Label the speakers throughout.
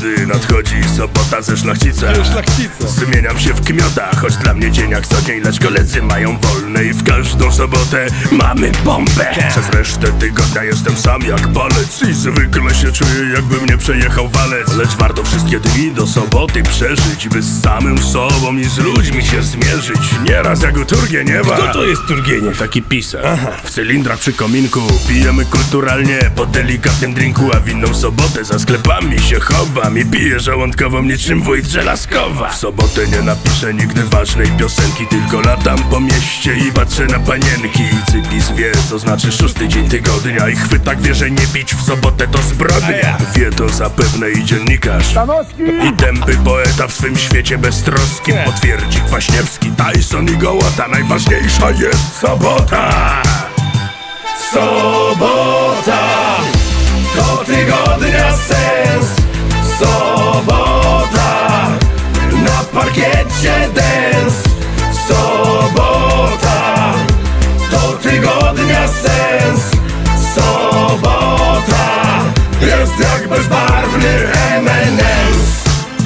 Speaker 1: Drodzy, nadchodzi sobota ze szlachcica. Zmieniam się w kmiota, choć dla mnie dzień jak co dzień. Lecz koledzy mają wolne i w każdą sobotę mamy bombę. Przez resztę tygodnia jestem sam jak palec i zwykle się czuję, jakby mnie przejechał walec. Lecz warto wszystkie dni do soboty przeżyć, by z samym sobą i z ludźmi się zmierzyć. Nieraz jak u Turgieniewa.
Speaker 2: Kto to jest Turgieniew?
Speaker 1: Taki pisarz. W cylindrach przy kominku pijemy kulturalnie po delikatnym drinku, a w inną sobotę za sklepami się chowam i piję żołądkową niczym wójt Żelazkowa. W sobotę nie napiszę nigdy ważnej piosenki, tylko latam po mieście i patrzę na panienki. Cypis wie, co znaczy 6. dzień tygodnia i chwytak wie, że nie bić w sobotę to zbrodnia. Wie to zapewne i dziennikarz i tępy poeta w swym świecie beztroskim. Potwierdzi Kwaśniewski, Tyson i Gołota. Najważniejsza jest sobota.
Speaker 2: Sobota to tygodnia sens. Sobota na parkiecie dance. Sobota to tygodnia sens. Sobota jest jak bezbarwny M&M's.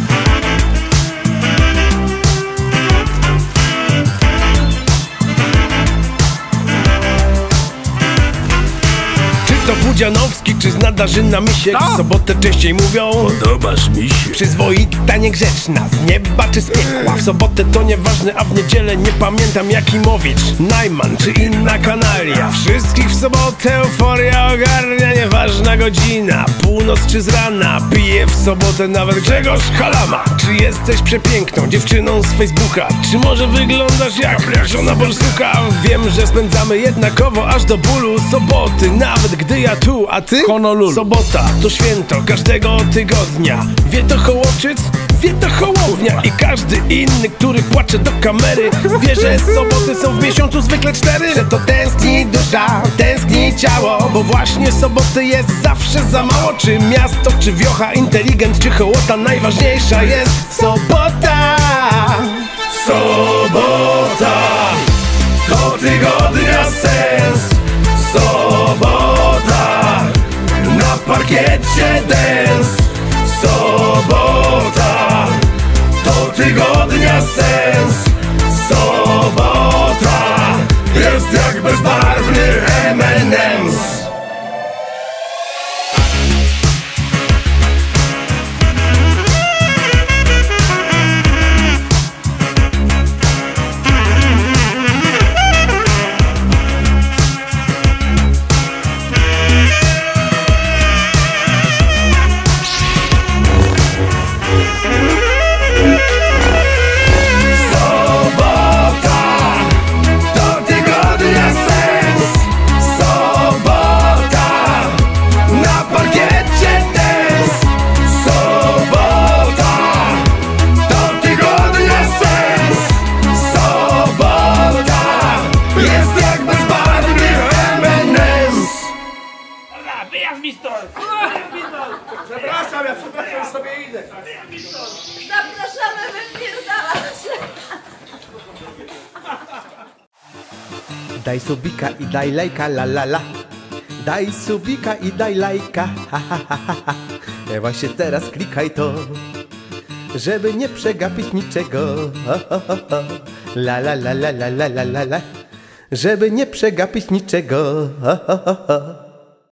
Speaker 2: To Budzianowski czy z Nadarzyna Misiek w sobotę częściej mówią:
Speaker 1: podobasz mi się.
Speaker 2: Przyzwoita, niegrzeczna, z nieba czy z piekła. W sobotę to nieważne, a w niedzielę nie pamiętam Jakimowicz, Najman czy inna kanalia. Wszystkich w sobotę euforia ogarnia, nieważna godzina, północ czy z rana. Piję w sobotę nawet Grzegorz Halama. Czy jesteś przepiękną dziewczyną z Facebooka? Czy może wyglądasz jak żona Bolsuka? Wiem, że spędzamy jednakowo aż do bólu soboty, nawet gdy ja tu, a ty? Honolulu. Sobota to święto każdego tygodnia. Wie to Hołowczyc, wie to Hołownia i każdy inny, który płacze do kamery, wie, że soboty są w miesiącu zwykle 4. Że to tęskni dusza, tęskni ciało, bo właśnie soboty jest zawsze za mało. Czy miasto, czy wiocha, inteligent, czy hołota, najważniejsza jest sobota. Sobota to tygodnia sens. Sobota na parkiecie dance. Sobota to tygodnia sens. Sobota jest jak bezbarwny M&M's.
Speaker 3: Przepraszam, sobie idę.
Speaker 4: Zapraszamy, wypierdalać.
Speaker 5: Daj subika i daj lajka, la la la. Daj subika i daj lajka, ha ha ha ha. Właśnie teraz klikaj to, żeby nie przegapić niczego. La la la la la la la la. Żeby nie przegapić niczego.